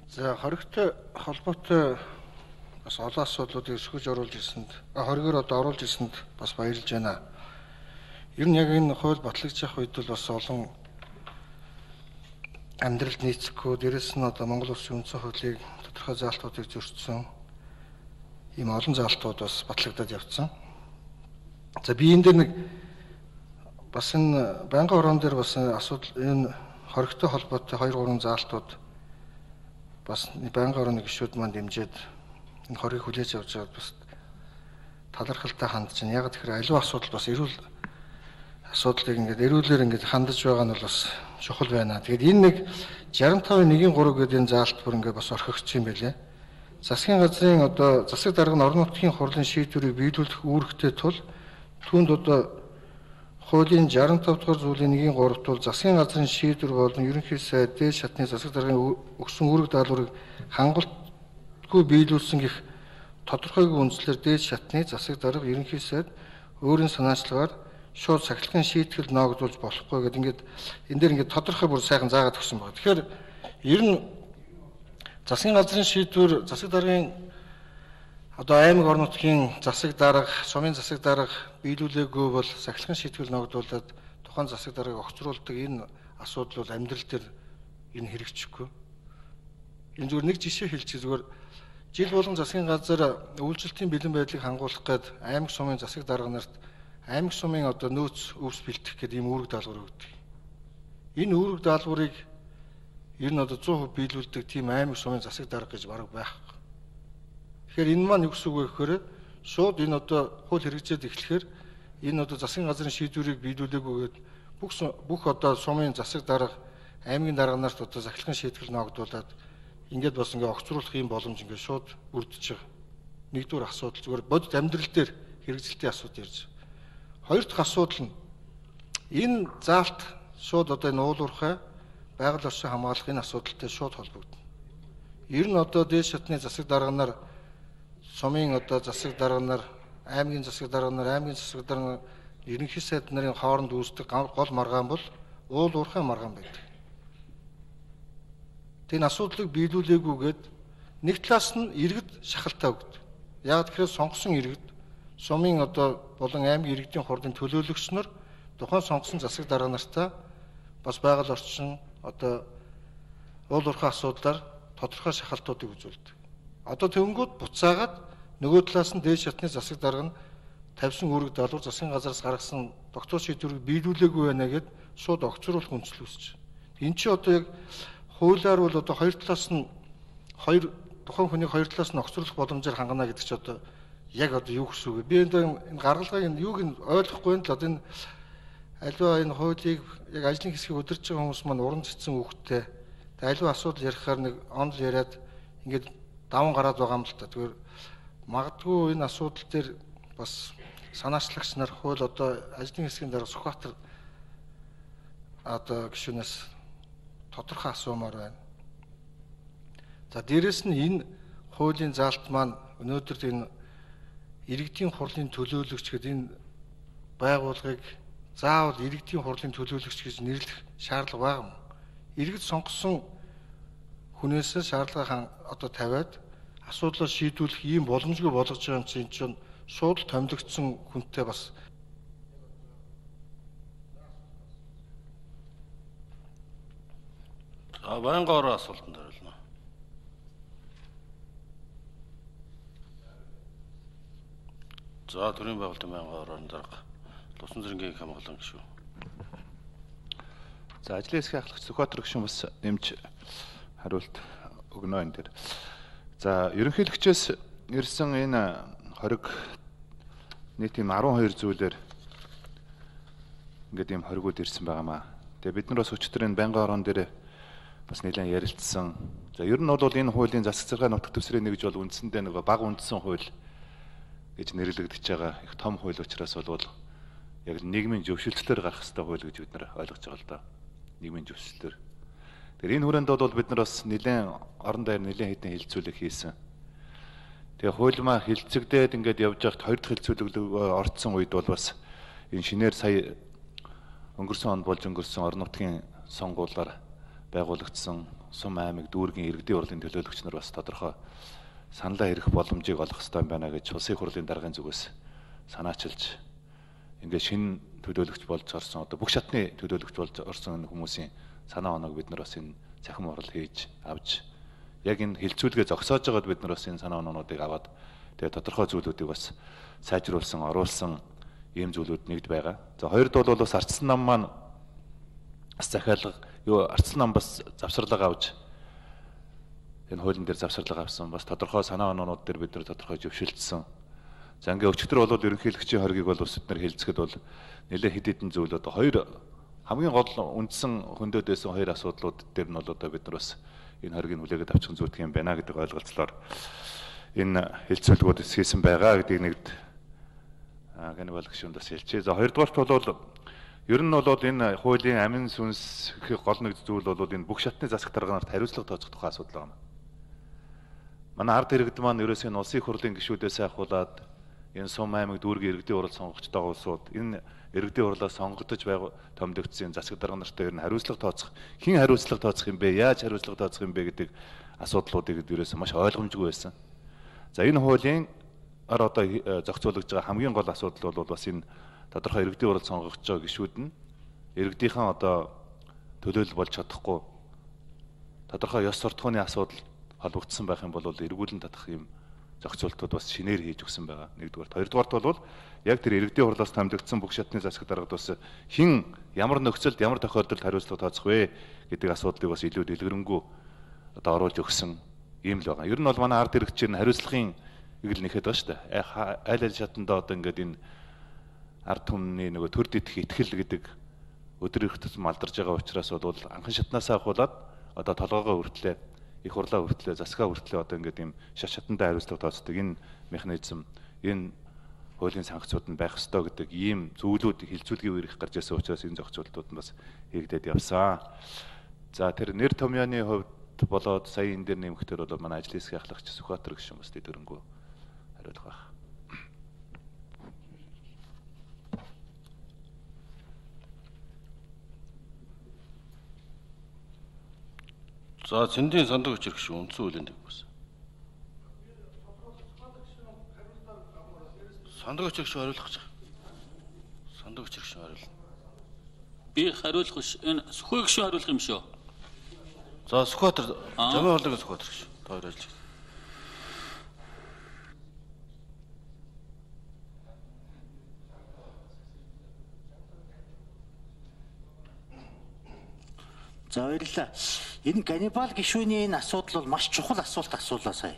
За хоригтой холбоотой бас олон асуудлуудыг өсгөж оруулж ирсэнд, хоригоор одоо оруулж ирсэнд бас баярлж байна. Ер нь яг энэ хууль батлагдчих үед бол бас олон амьдралд нийцэхгүй, дээрэс нь одоо Монгол Улсын үндсэн хуулийг тодорхой заалтуудыг зөрчсөн ийм олон заалтууд бас батлагдаад явцсан. За би энэ дээр нэг бас энэ байнгын орон дээр бас асуудал энэ хоригтой холбоотой 2-3 заалтууд бас байнгын орны гишүүд маань дэмжиж энэ хорийг хүлээж авч байгаад бас талархалтай хандж байна. Яг тэгэхээр аливаа асуудал бас эрүүл асуудлыг ингээд эрүүлэр ингээд хандаж байгаа нь бол бас чухал байна. Тэгээд энэ нэг 65-1-3 гэдэг энэ заалт бүр ингээд бас орхигдсон юм байлээ. Засгийн газрын одоо засаг дарга нь орон нутгийн хурлын шийдвэрийг биелүүлэх үүрэгтэй тул түүнд одоо хуулийн 65 дугаар зүйлийн 1-3 тул засгийн газрын шийдвэр болон ерөнхий сайд дээд шатны засаг даргын өгсөн үүрэг даалгаврыг хангалтгүй биелүүлсэн гэх тодорхойгүй үндслээр дээд шатны засаг дарга ерөнхий сайд өөрийн санаачлагаар шууд сахилгын шийтгэл ноогдуулж болохгүй гэдэг ингээд энэ дээр ингээд тодорхой бүр сайхан заагаад өгсөн байна. Тэгэхээр ер нь засгийн газрын шийдвэр засаг даргын одоо аймаг орон нутгийн засаг дарга, сумын засаг дарга биелүүлээгүй бол сахилгын шийтгэл ногдуулаад тухайн засаг даргаыг огцруулдаг энэ асуудал бол амьдрал дээр энэ хэрэгжихгүй. Энэ зүгээр нэг жишээ хэлчих зүгээр жил болгон засгийн газар үйлчлэлтийн бэлэн байдлыг хангуулах гээд аймаг сумын засаг дарга нарт аймаг сумын одоо нөөц өвс бэлтгэх гэдэг ийм үүрэг даалгавар өгдөг. Энэ үүрэг даалгаврыг ер нь одоо 100% биелүүлдэг тийм аймаг сумын засаг дарга гэж бараг байхгүй. Тэгэхээр энэ маань юу гэсэн үг вэ гэхээр шууд энэ одоо хууль хэрэгжээд эхлэхээр энэ одоо засгийн газрын шийдвэрийг биелүүлээгүйгээд бүх одоо сумын засаг дарга аймгийн дарга нарт одоо сахилгын шийтгэл ногдуулаад ингээд бас ингээд огцруулах юм боломж ингээд шууд бүрдэж байгаа. Нэгдүгээр асуудал зүгээр бодит амьдрал дээр хэрэгжилтийн асуудал ярьж байгаа. Хоёр дахь асуудал нь энэ заалт шууд одоо энэ уулуурхай байгаль орчин хамгаалах энэ асуудалтай шууд холбогдно. Ер нь одоо дээд шатны засаг дарга нар сумын одоо засаг дарга нар, аймгийн засаг дарга нар, аймгийн засаг дарга нар ерөнхий сайд нарын хооронд үүсдэг гол маргаан бол уул уурхай маргаан байдаг. Тэр асуудлыг биелүүлээгүйгээд нэг талаас нь иргэд шахалтай өгдөг. Яг тэгэхээр сонгосон иргэд сумын одоо болон аймгийн иргэдийн хурлын төлөөлөгч нар тухайн сонгосон засаг дарга нартаа бас байгаль орчин одоо уул уурхай асуудлаар тодорхой шахалтуудыг үзүүлдэг. Одоо тэнгүүд буцаагаад нөгөө талаас нь дээд шатны засаг дарга нь тавьсан үүрэг даалгавар засгийн газраас гаргасан тогтоох шийдвэрийг биелүүлээгүй байна гэд шууд огцруулах үндсэл үүсэж байна. Энэ чи одоо яг хуулиар бол одоо хоёр талаас нь тухайн хүнийг хоёр талаас нь огцруулах боломжоор хангана гэдэг чи одоо яг одоо юу гэсэн үг вэ? Би энэ гаргалгааг юуг нь ойлгохгүй юм л одоо энэ аливаа энэ хуулийг яг ажлын хэсгийг удирдах байгаа хүмүүс маань уран цэцэн үгтэй. Аливаа асуудал ярихаар нэг онл яриад ингээд даван гараад байгаа юм л та. Тэгэхээр магадгүй энэ асуудал дээр бас санаачлагч нар хууль одоо ажлын хэсгийн дараа Сүхбаатар одоо гишүүнээс тодорхой асуумаар байна. За дээрэс нь энэ хуулийн заалт маань өнөөдөр энэ иргэдийн хурлын төлөөлөгч гэдэг энэ байгууллагыг заавал иргэдийн хурлын төлөөлөгч гэж нэрлэх шаардлага байгаа юм. Иргэд сонгосон хүнээс шаардлага одоо тавиад асуудлаа шийдвэрлэх ийм боломжгүй болгож байгаа юм чинь шууд томилогдсон хүнтэй бас байнгын орон асуултанд хариулна. За төрийн байгуулалтын байнгын орон дарга Лувсан зэргийн хамгаалан гишүү. За ажлын хэсгийн ахлагч Сүхбаатар гишүүн бас нэмж хариулт өгнө энэ дээр. За ерөнхийлөгчөөс ирсэн энэ хориг нэг тийм 12 зүйлээр ингээд ийм хоригуд ирсэн байгаамаа. Тэгээ бид нар бас өчтөр энэ байнгын орон дээр бас нэлээд ярилцсан. За ер нь бол энэ хуулийн засаг зэрэг нутаг дэвсгэрийн нэг гэж бол үндсэндээ нэг бага үндсэн хууль гэж нэрлэгдэж байгаа их том хууль учраас бол яг нийгмийн зөвшөлтөөр гарах ёстой хууль гэж бид нар ойлгож байгаа л да. Нийгмийн зөвшөлтөөр. Тэгэхээр энэ хүрээнд бол бид нар бас нэлээд орон даяар нэлээд хэдэн хилцүүлэг хийсэн. Тэгээ хуулимаа хилцэгдээд ингээд явж байхад хоёр дахь хилцүүлэг орцсон үед бол бас энэ шинээр сая өнгөрсөн онд болж өнгөрсөн орон нутгийн сонгуулиар байгуулагдсан Сум аймаг дүүргийн иргэдийн хурлын төлөөлөгч нар бас тодорхой саналаа хэрэх боломжийг олох ёстой байна гэж улсын хурлын даргын зүгээс санаачилж ингээд шинэ төлөөлөгч болж орсон одоо бүх шатны төлөөлөгч болж орсон хүмүүсийн санаа оноог бид нар бас энэ цахим хурал хийж авч яг энэ хилцүүлгээ зогсоож байгаад бид нар бас энэ санаа оноонуудыг аваад тэгээ тодорхой зүйлүүдийг бас сайжруулсан, оруулсан ийм зүйлүүд нэгд байгаа. За хоёрд бол бас ардсан нам маань бас захиалга ардсан нам бас завсарлага авч энэ хуулийн дээр завсарлага авсан бас тодорхой санаа оноонууд дээр бид нар тодорхой зөвшөлдсөн. За ингээ өчигдөр бол ерөнхийлөгчийн хоргийг бол улс бид нар хэлцэхэд бол нэлээд хэд хэдэн зүйл одоо хоёр хамгийн гол үндсэн хөндөд байсан хоёр асуудлууд дээр нь бол одоо бид нар бас энэ хоргийг хүлээгээд авчих зүйтгэх юм байна гэдэг ойлголцлоор энэ хэлцүүлгүүд хийсэн байгаа гэдгийг нэгд Ганбал гишүүнд бас хэлчихье. За хоёрдугаарт бол ер нь бол энэ хуулийн амин сүнс гол нэг зүйл бол энэ бүх шатны засаг дарганаарт хариуцлага тооцох тухай асуудал байна. Манай ард иргэд маань ерөөсөө улсын хурлын гишүүдээс ахуулаад энэ Сум аймаг дүүргийн иргэдийн хурал сонгогч байгаа улсууд энэ иргэдийн хурлаас сонгогдож томилогдсон засаг дарга нартай ер нь хариуцлага тооцох хэн хариуцлага тооцох юм бэ? Яаж хариуцлага тооцох юм бэ гэдэг асуудлуудыг ерөөсөө маш ойлгомжгүй байсан. За энэ хуулийн одоо зохицуулж байгаа хамгийн гол асуудал бол бас энэ тодорхой иргэдийн хурал сонгогч байгаа гишүүд нь иргэдийнхэн одоо төлөөлөл болж чадахгүй тодорхой ёс суртахууны асуудал холбогдсон байх юм бол эргүүлэн татах юм зохицуултууд бас шинээр хийж өгсөн байгаа. Нэгдүгээр. Хоёрдугаарт бол яг тэр иргэдийн хурлаас томилогдсон бүх шатны засаг даргад бас хэн ямар нөхцөлд ямар тохиолдолд хариуцлага тооцох вэ гэдэг асуудлыг бас илүү дэлгэрэнгүй одоо оруулж өгсөн юм л байгаа. Ер нь бол манай ард иргэдчийн хариуцлагын игэл нэхэд байгаа шүү дээ. Аль шатанда одоо ингээд энэ ард түмний нөгөө төр дэдэх итгэл гэдэг өдөр их тусам алдарж байгаа учраас бол анхан шатнаас ахуулаад одоо толгоогоо хүртлээ их хурлаа хүртлээ засгаа хүртлээ одоо ингээд ийм шатандаа хариуцлага тооцдог энэ механизм энэ хуулийн санкцууд нь байх ёстой гэдэг ийм зүйлүүд хилцүүлгийн үеэр их гарч ирсэн учраас энэ зохицуултууд нь бас хийгдээд явсан. За тэр нэр томьёоны хувьд болоод сая энэ дээр нэмэхдээ бол манай ажлын хэсгийн ахлагч Сүхбаатар гишүүн бас дэдгэрэнгүй хариулах байх. За Цэндийн сандаг хүчрэх шүү үндсэн хуулийн дэвгээс. Сандаг хүчрэх шүү хариулах гэж. Сандаг хүчрэх шүү хариулна. Би хариулах биш. Энэ Сүхбаатар гишүүн хариулах юм шүү. За Сүхбаатар замын хоолойг Сүхбаатар шүү. Тоор ажиллаж. За баярлалаа. Энэ Ганнибал гишүүний энэ асуудал бол маш чухал асуулт асуулаа сая.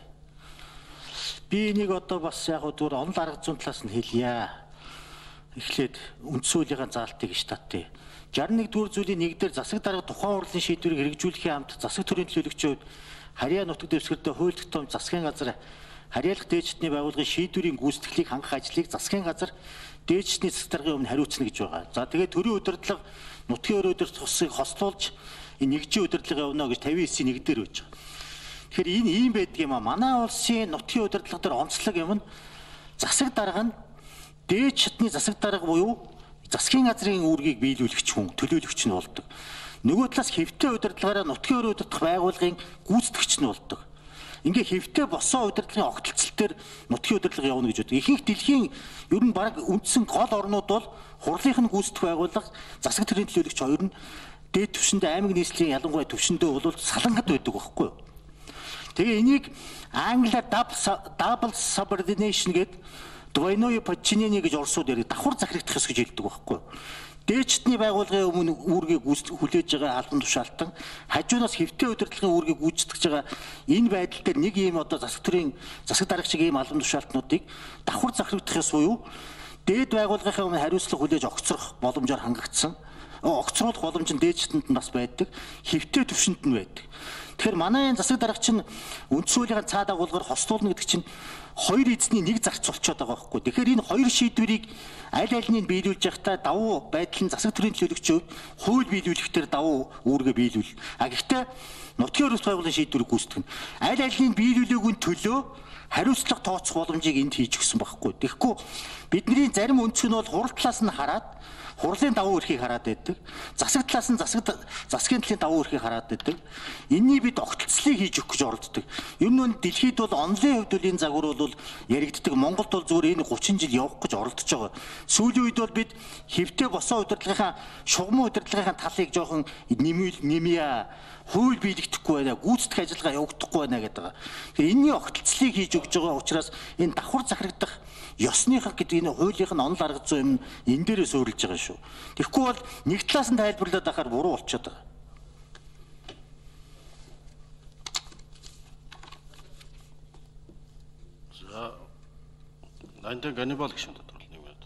Би энийг одоо бас яг зүгээр онол арга зүйн талаас нь хэлье. Эхлээд үндсүүлгийн заалтыг штатыг 61 дүр зүйлийн нэг дээр засаг дарга тухайн хурлын шийдвэрийг хэрэгжүүлэхийн хамт засаг төрийн төлөөлөгчөд Харьяа нутаг дэвсгэртээ хууль тогтоом засгийн газар харьяалах дээдчдний байгууллагын шийдвэрийн гүйцэтгэлийг хангах ажлыг засгийн газар дээдчдний засаг даргын өмнө хариуцна гэж байгаа. За тэгээд төрийн удирдлага нутгийн өрөөдөр тусыг хослуулж энэ нэгжийн удирдлага явуулна гэж 59-ийн 1 дээр үүж байгаа. Тэгэхээр энэ ийм байдаг юм а. Манай улсын нутгийн удирдлага дээр онцлог юм нь засаг дарга нь дээд шатны засаг дарга буюу засгийн газрын үүргийг биелүүлэгч хүн, төлөөлөгч нь болдог. Нөгөө талаас хэвтэй удирдлагаараа нутгийн өрөө удирдах байгууллагын гүйцэтгэгч нь болдог. Ингээ хэвтэй босон удирдлагын огтлцол төр нутгийн удирдлага явуулна гэж боддог. Ихэнх дэлхийн ер нь баг үндсэн гол орнууд бол хурлынх нь гүйцэтгэх байгууллага, засаг төрийн төлөөлөгч хоёр нь дээд түвшиндээ аймаг нийслэлийн ялангуяа түвшиндээ бол салангад байдаг байхгүй юу? Тэгээ энийг англиар double subordination гэдэг двойное подчинение гэж орсууд яриг давхар захирагдах ёс гэж хэлдэг байхгүй юу? Дээдчдний байгууллагын өмнө үүргийг хүлээж байгаа албан тушаалтан хажуунаас хэвтэй удирдлагын үүргийг гүйцэтгэж байгаа энэ байдал дээр нэг ийм одоо засаг төрийн засаг дарга шиг ийм албан тушаалтнуудыг давхар захирагдах ёс буюу дээд байгууллагын өмнө хариуцлага хүлээж огцрох боломжоор хангагдсан. Огцруулах боломж нь дээдчдэнд нь бас байдаг, хэвтэй түвшинд нь байдаг. Тэгэхээр манай энэ засаг дарга чинь үндсүүлгийн цаад агуулгаар хослуулна гэдэг чинь хоёр эзний нэг зарц болчиход байгаа байхгүй. Тэгэхээр энэ хоёр шийдвэрийг аль альнийг биелүүлж явахдаа давуу байдал нь засаг төрийн төлөөлөгчөд хууль биелүүлэхдээ давуу үүргээ биелүүл. А гэхдээ нутгийн өрөөс байгууллагын шийдвэрийг гүйцэтгэнэ. Аль альнийг биелүүлээгүй төлөө хариуцлага тооцох боломжийг энд хийж өгсөн байхгүй. Тэгэхгүй бидний зарим өнцг нь бол хурал талаас нь хараад хурлын давуу эрхийг хараад байдаг. Засаг талаас нь засгийн талын давуу эрхийг хараад байдаг. Энийний бид огтлцлыг хийж өгөх гэж оролддог. Ер нь дэлхийд бол онлын хувьд энэ загвар бол яригддаг. Монголд бол зүгээр энэ 30 жил явах гэж оролдож байгаа. Сүүлийн үед бол бид хэвтэ босон удирдлагынхаа шугам удирдлагынхаа талыг жоохон нэмье. Хууль биелэгдэхгүй байна, гүйцэтгэх ажиллагаа явагдахгүй байна гэдэг. Тэгэхээр энэний огтлцлыг хийж өгж байгаа учраас энэ давхар захирагдах ёсныхаа гэдэг энэ хуулийнх нь онол арга зүй юм энэ дээрээ суурилж байгаа шүү. Тэгэхгүй бол нэг талаас нь тайлбарлаад байхаар буруу болчиход байгаа. За Нандин Ганнибал гишүүн тодорхойлно юм байна.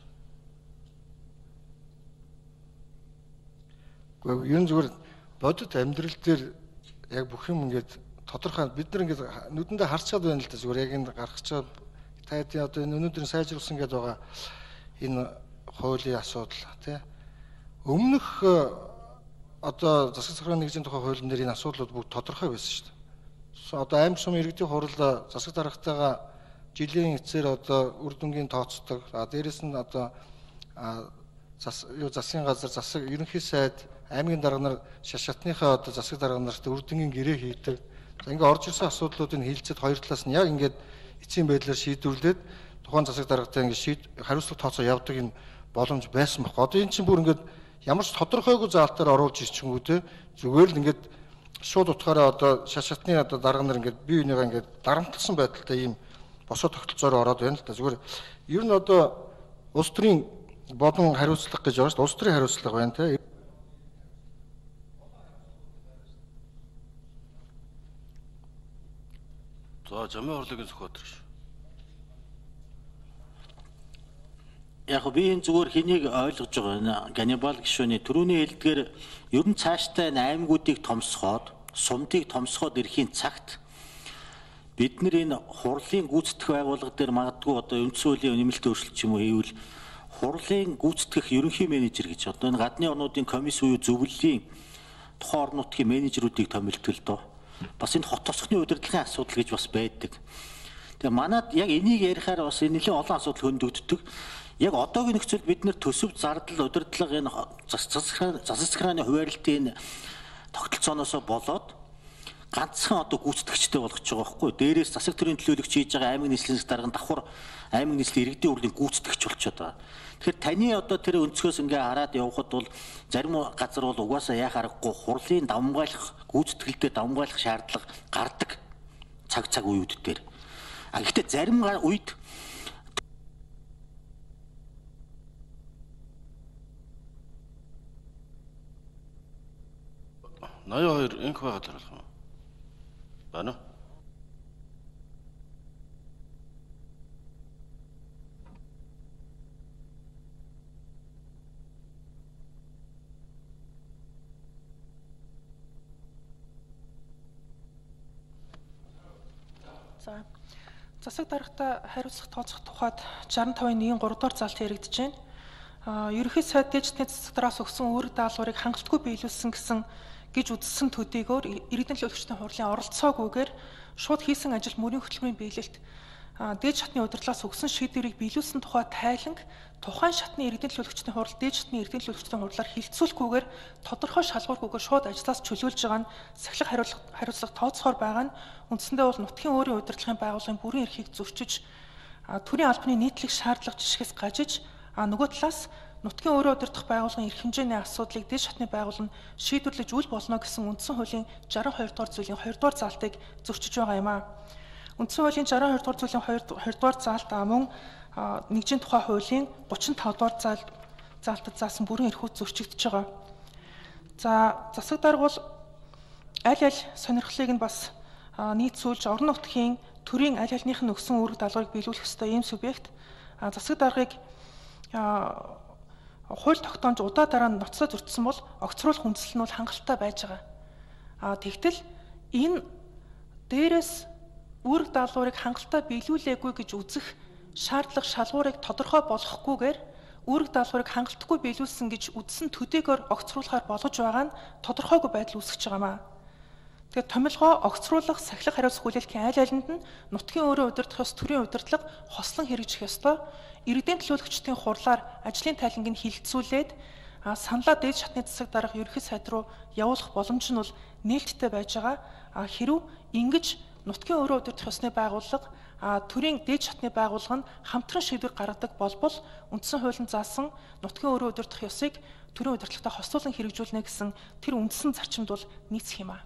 Гэхдээ ер нь зүгээр бодит амьдрал дээр яг бүх юм ингээд тодорхой бид нар ингээд нүдэндээ харцаад байна л да зүгээр яг энэ гаргаж байгаа тайдын одоо энэ өнөөдрийн сайжруулсан гэдэг байгаа энэ хуулийн асуудал тий өмнөх одоо засаг захиргааны нэгжийн тухай хуулийн дээр энэ асуудлууд бүгд тодорхой байсан шүү дээ. Одоо аймаг сумын иргэдийн хурал засаг даргатайгаа жилийн эцээр одоо үр дүнгийн тооцдог. Дээрээс нь одоо засгийн газар засаг ерөнхий сайд аймгийн дарга нар шатныхаа одоо засаг дарга нарт үр дүнгийн гэрээ хийдэг. За ингээд орж ирсэн асуудлуудыг хилцээд хоёр талаас нь яг ингээд эцсийн байдлаар шийдвэрлээд тухайн засаг даргатай ингээд хариуцлага тооцоо явдаг энэ боломж байсан баг. Одоо эн чинь бүр ингээд ямар ч тодорхойгүй заалтаар оруулж ирчихэнгүү те зүгээр л ингээд шууд утгаараа одоо шатны одоо дарга нар ингээд бие бинийгаа ингээд дарамтлсан байдалтай ийм босоо тогтолцоороо ороод байна л да. Зүгээр ер нь одоо улс төрийн бодон хариуцлага гэж байна шүү дээ. Улс төрийн хариуцлага байна те. За жамын хурлын зохиотор ш. Яг би энэ зүгээр хэнийг ойлгож байгаа. Ганнибал гишүүний түрүүний хэлдгээр ер нь цааштай аймагуудыг томсгоод, сумдыг томсгоод ирэхийн цагт бид нар энэ хурлын гүйцэтгэх байгууллага дээр магадгүй одоо үндсэн хуулийн нэмэлт өөрчлөлт юм уу хийвэл хурлын гүйцэтгэх ерөнхий менежер гэж одоо энэ гадны орнуудын комисс буюу зөвлөлийн тухайн орон нутгийн менежерүүдийг томилдог л доо. Бас энэ хот тосхны удирдлагын асуудал гэж бас байдаг. Тэгээ манад яг энийг ярихаар бас нэлээд олон асуудал хөндөгддөг. Яг одоогийн нөхцөлд бид нэр төсөв зардал удирдлага энэ засаг захиргааны хуваарлтын тогтолцооноос болоод ганцхан одоо гүйцэтгэгчтэй болгож байгаа байхгүй. Дээрээс засаг төрийн төлөөлөгч хийж байгаа аймаг нийслэлийн дарга давхар аймаг нийслэлийн иргэдийн хурлын гүйцэтгэгч болчиход байгаа. Тэгэхээр таны одоо тэр өнцгөөс ингээ хараад явхад бол зарим газар бол угаасаа яах аргагүй хурлын давмгайлах гүйцэтгэлдээ давмгайлах шаардлага гардаг цаг үеуд дээр. Гэхдээ зарим үед 82 инх байгаад харуулах юм. Байна уу? За засаг даргатай хариуцлага тооцох тухайд 65-ийн 1-3 дугаар залт яригдж байна. Ерөнхий сайд дэжтний засаг даргаас өгсөн үүрэг даалгаврыг хангалтгүй биелүүлсэн гэсэн гэж үзсэн төдийгөр иргэдийн төлөөлөгчдийн хурлын оролцоогүйгээр шууд хийсэн ажил мөрийн хөтөлбөрийн биелэлт дээд шатны удирдлагаас өгсөн шийдвэрийг биелүүлсэн тухай тайланг тухайн шатны иргэдийн төлөөлөгчдийн хурал дээд шатны иргэдийн төлөөлөгчдийн хурлаар хилцүүлэхгүйгээр тодорхой шалгуургүйгээр шууд ажлаас чөлөөлж байгаа нь сахилах хариуцлага тооцохоор байгаа нь үндсэндээ бол нутгийн өөрийн удирдлагын байгууллагын бүрэн эрхийг зөрчиж төрийн албаны нийтлэг шаардлага жишгээс гажиж нөгөө талаас нутгийн өөрөө удирдах байгууллагын эрх хэмжээний асуудлыг дээд шатны байгууллага нь шийдвэрлэж үл болно гэсэн үндсэн хуулийн 62 дугаар зүйлийн 2 дугаар заалтыг зөрчиж байгаа юм аа. Үндсэн хуулийн 62 дугаар зүйлийн 2 дугаар заалт мөн нэгжийн тухай хуулийн 35 дугаар заалтад заасан бүрэн эрхүүд зөрчигдөж байгаа. За засаг дарга бол аль сонирхлыг нь бас нийцүүлж орон нутгийн төрийн аль алиных нь өгсөн үүрэг даалгаврыг биелүүлэх ёстой ийм субъект засаг даргыг хууль тогтоомж удаа дараа нь ноцтой зөрчсөн бол огцруулах хүндэслэл нь бол хангалттай байж байгаа. Тэгтэл энэ дээрээс үүрэг даалгаврыг хангалттай биелүүлээгүй гэж үзэх шаардлага шалгуурыг тодорхой болгохгүйгээр үүрэг даалгаврыг хангалтгүй биелүүлсэн гэж үзсэн төдийгөр огцруулахаар болгож байгаа нь тодорхойгүй байдал үүсгэж байгаамаа. Тэгээд томилгоо огцруулах, сахилах хариуцлах хүлээлтийн аль алинд нь нутгийн өөрөө удирдах ёс, төрийн удирдлага хослон хэрэгжих ёстой. Иргэдийн төлөөлөгчдийн хурлаар ажлын тайлангийг хилцүүлээд саналаа дээд шатны засаг дарга ерөнхий сайд руу явуулах боломж нь бол нээлттэй байж байгаа. Хэрв ингэж нутгийн өөрөө удирдах ёсны байгууллага төрийн дээд шатны байгууллага нь хамтран шийдвэр гаргадаг болбол үндсэн хуулийн заасан нутгийн өөрөө удирдах ёсыг төрийн удирдлагатай хослуулан хэрэгжүүлнэ гэсэн тэр үндсэн зарчимд бол нийцэх юм аа.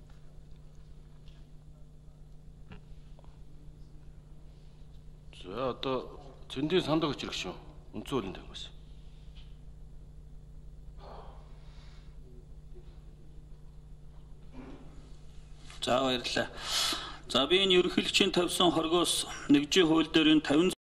За одоо зөндийн сандаг хүчрэх шүү. Үндсэн хуулийн таймаас. За баярлалаа. За би энэ ерөнхийлөгчийн тавьсан хоргоос нэгжийн хууль дээр энэ 50